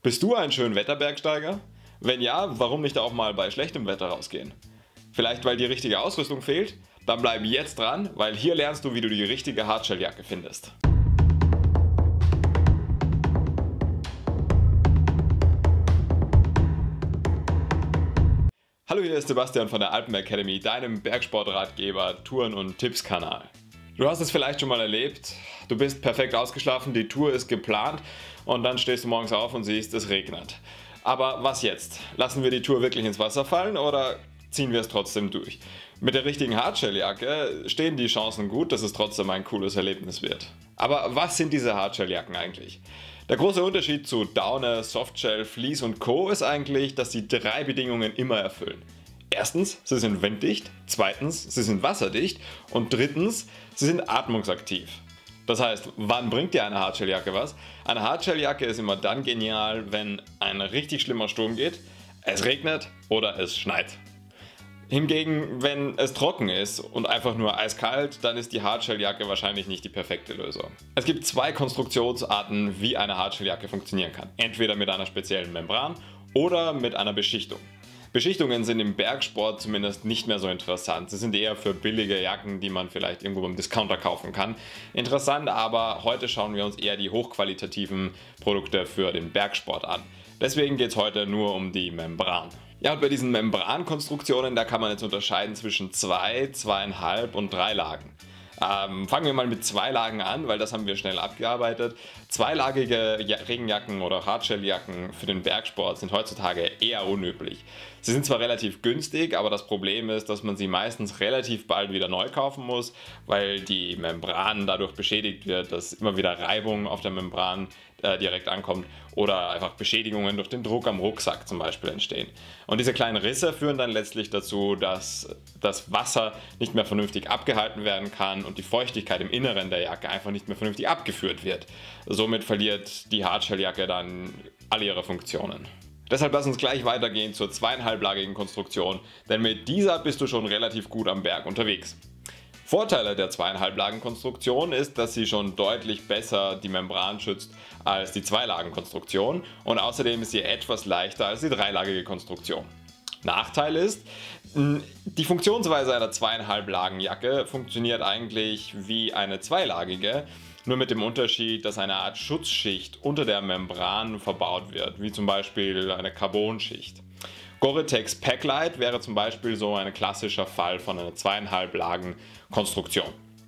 Bist du ein Schönwetterbergsteiger? Wenn ja, warum nicht auch mal bei schlechtem Wetter rausgehen? Vielleicht weil die richtige Ausrüstung fehlt? Dann bleib jetzt dran, weil hier lernst du, wie du die richtige Hardshelljacke findest. Hallo, hier ist Sebastian von der Alpen Academy, deinem Bergsportratgeber, Touren- und Tipps-Kanal. Du hast es vielleicht schon mal erlebt, du bist perfekt ausgeschlafen, die Tour ist geplant und dann stehst du morgens auf und siehst, es regnet. Aber was jetzt? Lassen wir die Tour wirklich ins Wasser fallen oder ziehen wir es trotzdem durch? Mit der richtigen Hardshelljacke stehen die Chancen gut, dass es trotzdem ein cooles Erlebnis wird. Aber was sind diese Hardshelljacken eigentlich? Der große Unterschied zu Daune, Softshell, Fleece und Co. ist eigentlich, dass sie 3 Bedingungen immer erfüllen. Erstens, sie sind winddicht, zweitens, sie sind wasserdicht und drittens, sie sind atmungsaktiv. Das heißt, wann bringt dir eine Hardshelljacke was? Eine Hardshelljacke ist immer dann genial, wenn ein richtig schlimmer Sturm geht, es regnet oder es schneit. Hingegen, wenn es trocken ist und einfach nur eiskalt, dann ist die Hardshelljacke wahrscheinlich nicht die perfekte Lösung. Es gibt 2 Konstruktionsarten, wie eine Hardshelljacke funktionieren kann. Entweder mit einer speziellen Membran oder mit einer Beschichtung. Beschichtungen sind im Bergsport zumindest nicht mehr so interessant. Sie sind eher für billige Jacken, die man vielleicht irgendwo beim Discounter kaufen kann. Interessant aber, heute schauen wir uns eher die hochqualitativen Produkte für den Bergsport an. Deswegen geht es heute nur um die Membran. Ja, und bei diesen Membrankonstruktionen, da kann man jetzt unterscheiden zwischen 2, 2,5 und 3 Lagen. Fangen wir mal mit 2 Lagen an, weil das haben wir schnell abgearbeitet. Zweilagige Regenjacken oder Hardshelljacken für den Bergsport sind heutzutage eher unüblich. Sie sind zwar relativ günstig, aber das Problem ist, dass man sie meistens relativ bald wieder neu kaufen muss, weil die Membran dadurch beschädigt wird, dass immer wieder Reibung auf der Membran direkt ankommt oder einfach Beschädigungen durch den Druck am Rucksack zum Beispiel entstehen. Und diese kleinen Risse führen dann letztlich dazu, dass das Wasser nicht mehr vernünftig abgehalten werden kann und die Feuchtigkeit im Inneren der Jacke einfach nicht mehr vernünftig abgeführt wird. Somit verliert die Hardshelljacke dann alle ihre Funktionen. Deshalb lass uns gleich weitergehen zur 2,5-lagigen Konstruktion, denn mit dieser bist du schon relativ gut am Berg unterwegs. Vorteile der 2,5-Lagen-Konstruktion ist, dass sie schon deutlich besser die Membran schützt als die 2-Lagen-Konstruktion und außerdem ist sie etwas leichter als die 3-lagige Konstruktion. Nachteil ist, die Funktionsweise einer 2,5-Lagen-Jacke funktioniert eigentlich wie eine 2-lagige, nur mit dem Unterschied, dass eine Art Schutzschicht unter der Membran verbaut wird, wie zum Beispiel eine Carbonschicht. Gore-Tex Packlite wäre zum Beispiel so ein klassischer Fall von einer 2,5-Lagen-Konstruktion.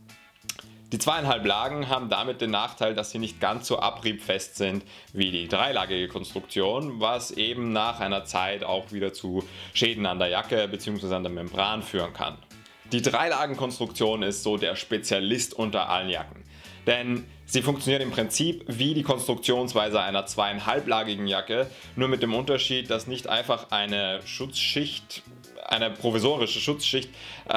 Die 2,5 Lagen haben damit den Nachteil, dass sie nicht ganz so abriebfest sind wie die 3-lagige Konstruktion, was eben nach einer Zeit auch wieder zu Schäden an der Jacke bzw. an der Membran führen kann. Die 3-Lagen-Konstruktion ist so der Spezialist unter allen Jacken. Denn sie funktioniert im Prinzip wie die Konstruktionsweise einer 2,5-lagigen Jacke, nur mit dem Unterschied, dass nicht einfach eine Schutzschicht, eine provisorische Schutzschicht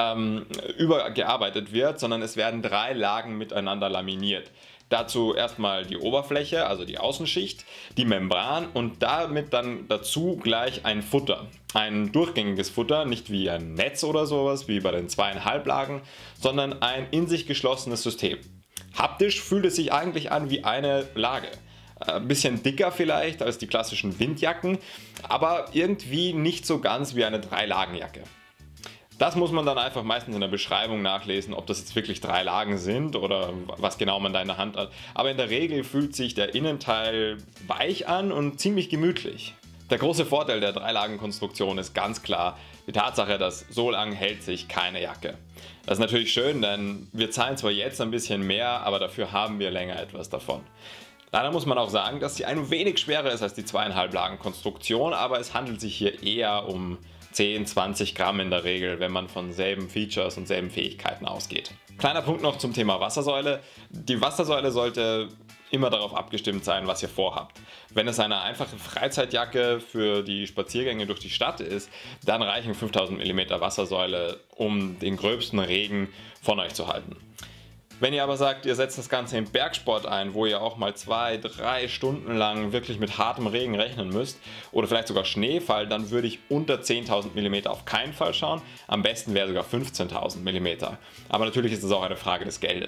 übergearbeitet wird, sondern es werden 3 Lagen miteinander laminiert. Dazu erstmal die Oberfläche, also die Außenschicht, die Membran und damit dann dazu gleich ein Futter. Ein durchgängiges Futter, nicht wie ein Netz oder sowas, wie bei den 2,5 Lagen, sondern ein in sich geschlossenes System. Haptisch fühlt es sich eigentlich an wie eine Lage. Ein bisschen dicker vielleicht als die klassischen Windjacken, aber irgendwie nicht so ganz wie eine 3-Lagen-Jacke. Das muss man dann einfach meistens in der Beschreibung nachlesen, ob das jetzt wirklich 3 Lagen sind oder was genau man da in der Hand hat. Aber in der Regel fühlt sich der Innenteil weich an und ziemlich gemütlich. Der große Vorteil der 3-Lagen-Konstruktion ist ganz klar die Tatsache, dass so lange hält sich keine Jacke. Das ist natürlich schön, denn wir zahlen zwar jetzt ein bisschen mehr, aber dafür haben wir länger etwas davon. Leider muss man auch sagen, dass sie ein wenig schwerer ist als die 2,5-Lagen-Konstruktion, aber es handelt sich hier eher um 10, 20 Gramm in der Regel, wenn man von selben Features und selben Fähigkeiten ausgeht. Kleiner Punkt noch zum Thema Wassersäule. Die Wassersäule sollte immer darauf abgestimmt sein, was ihr vorhabt. Wenn es eine einfache Freizeitjacke für die Spaziergänge durch die Stadt ist, dann reichen 5000 mm Wassersäule, um den gröbsten Regen von euch zu halten. Wenn ihr aber sagt, ihr setzt das Ganze im Bergsport ein, wo ihr auch mal 2, 3 Stunden lang wirklich mit hartem Regen rechnen müsst oder vielleicht sogar Schneefall, dann würde ich unter 10.000 mm auf keinen Fall schauen. Am besten wäre sogar 15.000 mm. Aber natürlich ist es auch eine Frage des Geldes.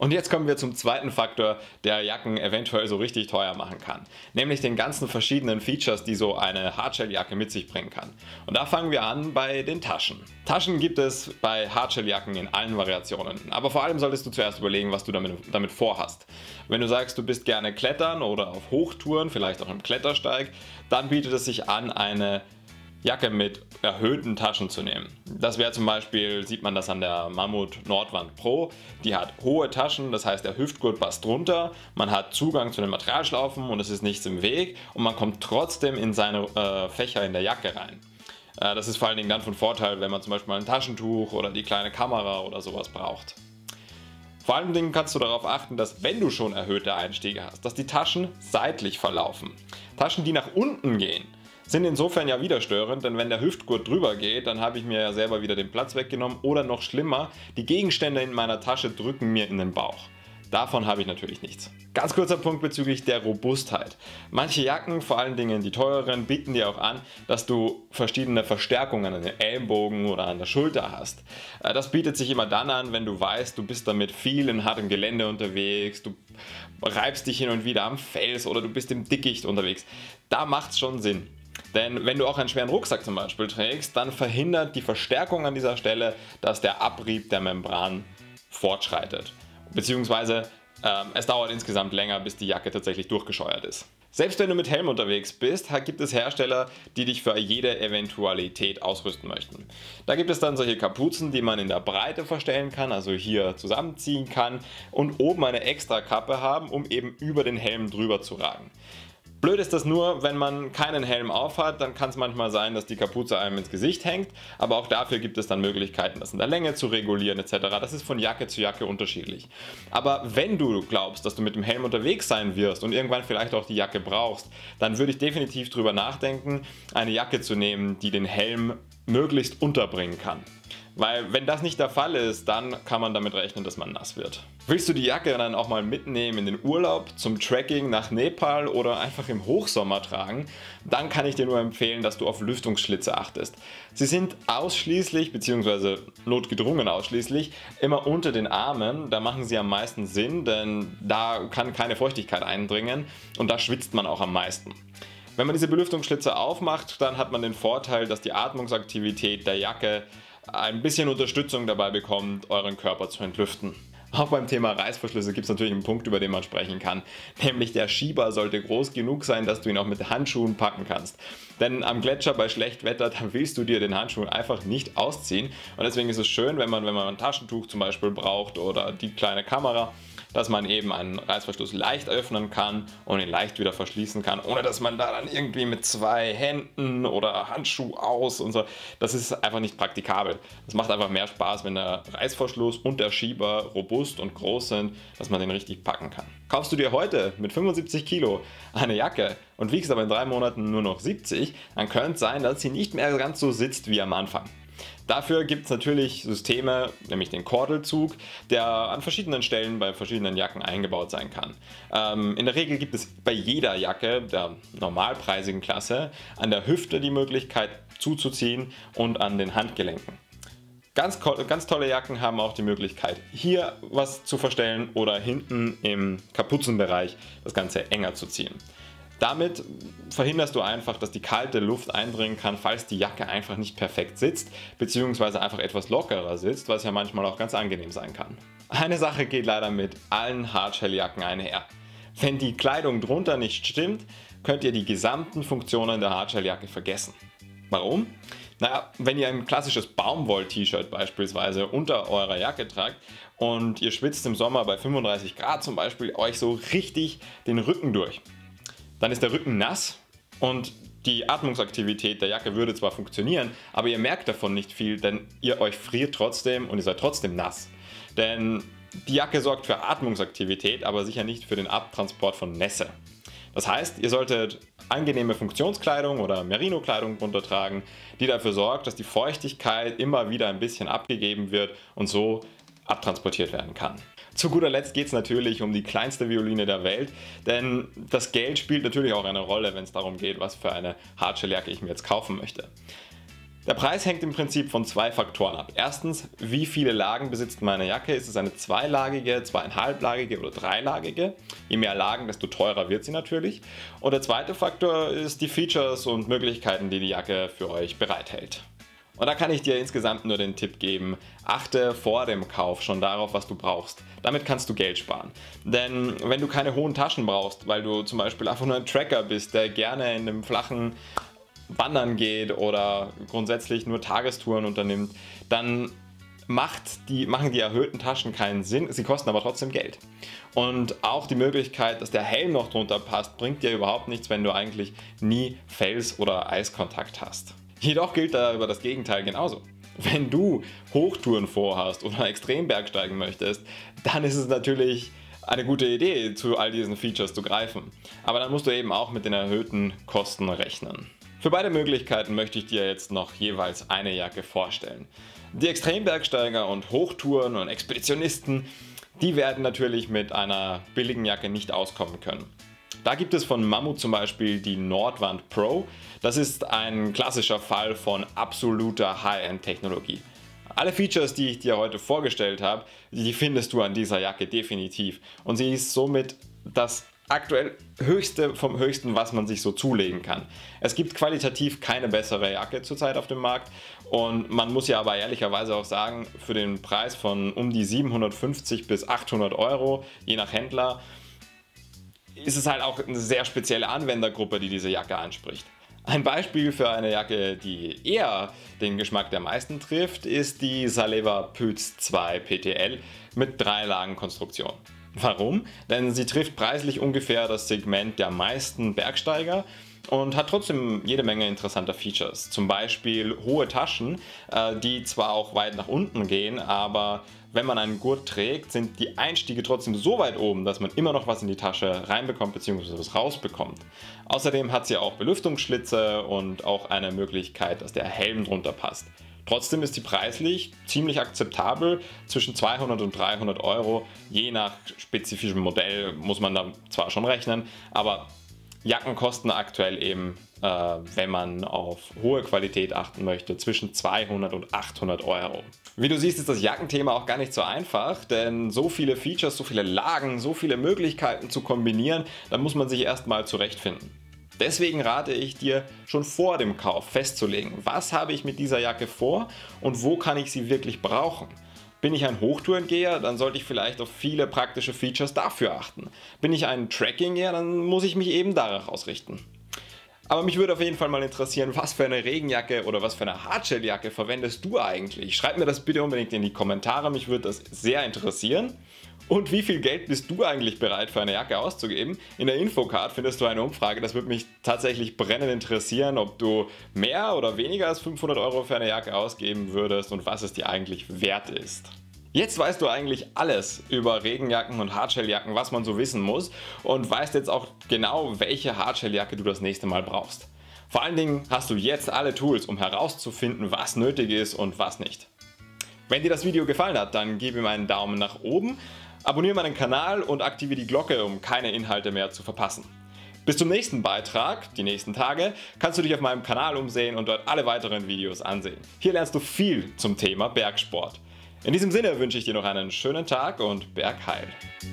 Und jetzt kommen wir zum zweiten Faktor, der Jacken eventuell so richtig teuer machen kann. Nämlich den ganzen verschiedenen Features, die so eine Hardshelljacke mit sich bringen kann. Und da fangen wir an bei den Taschen. Taschen gibt es bei Hardshelljacke in allen Variationen. Aber vor allem solltest du zuerst überlegen, was du damit vorhast. Wenn du sagst, du bist gerne klettern oder auf Hochtouren, vielleicht auch im Klettersteig, dann bietet es sich an, eine Jacke mit erhöhten Taschen zu nehmen. Das wäre zum Beispiel, sieht man das an der Mammut Nordwand Pro, die hat hohe Taschen, das heißt der Hüftgurt passt drunter, man hat Zugang zu den Materialschlaufen und es ist nichts im Weg und man kommt trotzdem in seine Fächer in der Jacke rein. Das ist vor allen Dingen dann von Vorteil, wenn man zum Beispiel ein Taschentuch oder die kleine Kamera oder sowas braucht. Vor allen Dingen kannst du darauf achten, dass wenn du schon erhöhte Einstiege hast, dass die Taschen seitlich verlaufen. Taschen, die nach unten gehen, sind insofern ja wieder störend, denn wenn der Hüftgurt drüber geht, dann habe ich mir ja selber wieder den Platz weggenommen oder noch schlimmer, die Gegenstände in meiner Tasche drücken mir in den Bauch. Davon habe ich natürlich nichts. Ganz kurzer Punkt bezüglich der Robustheit. Manche Jacken, vor allen Dingen die teureren, bieten dir auch an, dass du verschiedene Verstärkungen an den Ellenbogen oder an der Schulter hast. Das bietet sich immer dann an, wenn du weißt, du bist damit viel in hartem Gelände unterwegs, du reibst dich hin und wieder am Fels oder du bist im Dickicht unterwegs. Da macht es schon Sinn. Denn wenn du auch einen schweren Rucksack zum Beispiel trägst, dann verhindert die Verstärkung an dieser Stelle, dass der Abrieb der Membran fortschreitet. Beziehungsweise es dauert insgesamt länger, bis die Jacke tatsächlich durchgescheuert ist. Selbst wenn du mit Helm unterwegs bist, gibt es Hersteller, die dich für jede Eventualität ausrüsten möchten. Da gibt es dann solche Kapuzen, die man in der Breite verstellen kann, also hier zusammenziehen kann und oben eine extra Kappe haben, um eben über den Helm drüber zu ragen. Blöd ist das nur, wenn man keinen Helm auf hat, dann kann es manchmal sein, dass die Kapuze einem ins Gesicht hängt, aber auch dafür gibt es dann Möglichkeiten, das in der Länge zu regulieren etc. Das ist von Jacke zu Jacke unterschiedlich. Aber wenn du glaubst, dass du mit dem Helm unterwegs sein wirst und irgendwann vielleicht auch die Jacke brauchst, dann würde ich definitiv drüber nachdenken, eine Jacke zu nehmen, die den Helm möglichst unterbringen kann. Weil wenn das nicht der Fall ist, dann kann man damit rechnen, dass man nass wird. Willst du die Jacke dann auch mal mitnehmen in den Urlaub, zum Trekking nach Nepal oder einfach im Hochsommer tragen, dann kann ich dir nur empfehlen, dass du auf Lüftungsschlitze achtest. Sie sind ausschließlich, bzw. notgedrungen ausschließlich, immer unter den Armen. Da machen sie am meisten Sinn, denn da kann keine Feuchtigkeit eindringen und da schwitzt man auch am meisten. Wenn man diese Belüftungsschlitze aufmacht, dann hat man den Vorteil, dass die Atmungsaktivität der Jacke ein bisschen Unterstützung dabei bekommt, euren Körper zu entlüften. Auch beim Thema Reißverschlüsse gibt es natürlich einen Punkt, über den man sprechen kann, nämlich der Schieber sollte groß genug sein, dass du ihn auch mit Handschuhen packen kannst. Denn am Gletscher bei schlechtem Wetter, da willst du dir den Handschuh einfach nicht ausziehen und deswegen ist es schön, wenn man ein Taschentuch zum Beispiel braucht oder die kleine Kamera, dass man eben einen Reißverschluss leicht öffnen kann und ihn leicht wieder verschließen kann, ohne dass man da dann irgendwie mit 2 Händen oder Handschuh aus und so. Das ist einfach nicht praktikabel. Das macht einfach mehr Spaß, wenn der Reißverschluss und der Schieber robust und groß sind, dass man den richtig packen kann. Kaufst du dir heute mit 75 Kilo eine Jacke und wiegst aber in 3 Monaten nur noch 70, dann könnte es sein, dass sie nicht mehr ganz so sitzt wie am Anfang. Dafür gibt es natürlich Systeme, nämlich den Kordelzug, der an verschiedenen Stellen bei verschiedenen Jacken eingebaut sein kann. In der Regel gibt es bei jeder Jacke der normalpreisigen Klasse an der Hüfte die Möglichkeit zuzuziehen und an den Handgelenken. Ganz tolle Jacken haben auch die Möglichkeit, hier was zu verstellen oder hinten im Kapuzenbereich das Ganze enger zu ziehen. Damit verhinderst du einfach, dass die kalte Luft eindringen kann, falls die Jacke einfach nicht perfekt sitzt, beziehungsweise einfach etwas lockerer sitzt, was ja manchmal auch ganz angenehm sein kann. Eine Sache geht leider mit allen Hardshelljacken einher. Wenn die Kleidung drunter nicht stimmt, könnt ihr die gesamten Funktionen der Hardshelljacke vergessen. Warum? Naja, wenn ihr ein klassisches Baumwoll-T-Shirt beispielsweise unter eurer Jacke tragt und ihr schwitzt im Sommer bei 35 Grad zum Beispiel euch so richtig den Rücken durch, dann ist der Rücken nass und die Atmungsaktivität der Jacke würde zwar funktionieren, aber ihr merkt davon nicht viel, denn ihr euch friert trotzdem und ihr seid trotzdem nass. Denn die Jacke sorgt für Atmungsaktivität, aber sicher nicht für den Abtransport von Nässe. Das heißt, ihr solltet angenehme Funktionskleidung oder Merino-Kleidung drunter tragen, die dafür sorgt, dass die Feuchtigkeit immer wieder ein bisschen abgegeben wird und so abtransportiert werden kann. Zu guter Letzt geht es natürlich um die kleinste Violine der Welt, denn das Geld spielt natürlich auch eine Rolle, wenn es darum geht, was für eine Hardshelljacke ich mir jetzt kaufen möchte. Der Preis hängt im Prinzip von zwei Faktoren ab. Erstens, wie viele Lagen besitzt meine Jacke? Ist es eine zweilagige, zweieinhalblagige oder dreilagige? Je mehr Lagen, desto teurer wird sie natürlich. Und der zweite Faktor ist die Features und Möglichkeiten, die die Jacke für euch bereithält. Und da kann ich dir insgesamt nur den Tipp geben, achte vor dem Kauf schon darauf, was du brauchst. Damit kannst du Geld sparen. Denn wenn du keine hohen Taschen brauchst, weil du zum Beispiel einfach nur ein Tracker bist, der gerne in einem flachen Wandern geht oder grundsätzlich nur Tagestouren unternimmt, dann machen die erhöhten Taschen keinen Sinn, sie kosten aber trotzdem Geld. Und auch die Möglichkeit, dass der Helm noch drunter passt, bringt dir überhaupt nichts, wenn du eigentlich nie Fels- oder Eiskontakt hast. Jedoch gilt da über das Gegenteil genauso. Wenn du Hochtouren vorhast oder extrem bergsteigen möchtest, dann ist es natürlich eine gute Idee, zu all diesen Features zu greifen. Aber dann musst du eben auch mit den erhöhten Kosten rechnen. Für beide Möglichkeiten möchte ich dir jetzt noch jeweils eine Jacke vorstellen. Die Extrembergsteiger und Hochtouren und Expeditionisten, die werden natürlich mit einer billigen Jacke nicht auskommen können. Da gibt es von Mammut zum Beispiel die Nordwand Pro. Das ist ein klassischer Fall von absoluter High-End-Technologie. Alle Features, die ich dir heute vorgestellt habe, die findest du an dieser Jacke definitiv. Und sie ist somit das aktuell höchste vom höchsten, was man sich so zulegen kann. Es gibt qualitativ keine bessere Jacke zurzeit auf dem Markt und man muss ja aber ehrlicherweise auch sagen, für den Preis von um die 750 bis 800 Euro, je nach Händler, ist es halt auch eine sehr spezielle Anwendergruppe, die diese Jacke anspricht. Ein Beispiel für eine Jacke, die eher den Geschmack der meisten trifft, ist die Saleva Pütz 2 PTL mit 3-Lagen-Konstruktion. Warum? Denn sie trifft preislich ungefähr das Segment der meisten Bergsteiger und hat trotzdem jede Menge interessanter Features. Zum Beispiel hohe Taschen, die zwar auch weit nach unten gehen, aber wenn man einen Gurt trägt, sind die Einstiege trotzdem so weit oben, dass man immer noch was in die Tasche reinbekommt bzw. was rausbekommt. Außerdem hat sie auch Belüftungsschlitze und auch eine Möglichkeit, dass der Helm drunter passt. Trotzdem ist sie preislich ziemlich akzeptabel, zwischen 200 und 300 Euro. Je nach spezifischem Modell muss man da zwar schon rechnen, aber Jacken kosten aktuell eben, wenn man auf hohe Qualität achten möchte, zwischen 200 und 800 Euro. Wie du siehst, ist das Jackenthema auch gar nicht so einfach, denn so viele Features, so viele Lagen, so viele Möglichkeiten zu kombinieren, da muss man sich erstmal zurechtfinden. Deswegen rate ich dir, schon vor dem Kauf festzulegen, was habe ich mit dieser Jacke vor und wo kann ich sie wirklich brauchen. Bin ich ein Hochtourengeher, dann sollte ich vielleicht auf viele praktische Features dafür achten. Bin ich ein Trekkinggeher, dann muss ich mich eben danach ausrichten. Aber mich würde auf jeden Fall mal interessieren, was für eine Regenjacke oder was für eine Hardshelljacke verwendest du eigentlich? Schreib mir das bitte unbedingt in die Kommentare, mich würde das sehr interessieren. Und wie viel Geld bist du eigentlich bereit für eine Jacke auszugeben? In der Infocard findest du eine Umfrage, das würde mich tatsächlich brennend interessieren, ob du mehr oder weniger als 500 Euro für eine Jacke ausgeben würdest und was es dir eigentlich wert ist. Jetzt weißt du eigentlich alles über Regenjacken und Hardshelljacken, was man so wissen muss und weißt jetzt auch genau, welche Hardshelljacke du das nächste Mal brauchst. Vor allen Dingen hast du jetzt alle Tools, um herauszufinden, was nötig ist und was nicht. Wenn dir das Video gefallen hat, dann gib ihm einen Daumen nach oben, abonniere meinen Kanal und aktiviere die Glocke, um keine Inhalte mehr zu verpassen. Bis zum nächsten Beitrag, die nächsten Tage, kannst du dich auf meinem Kanal umsehen und dort alle weiteren Videos ansehen. Hier lernst du viel zum Thema Bergsport. In diesem Sinne wünsche ich dir noch einen schönen Tag und Bergheil!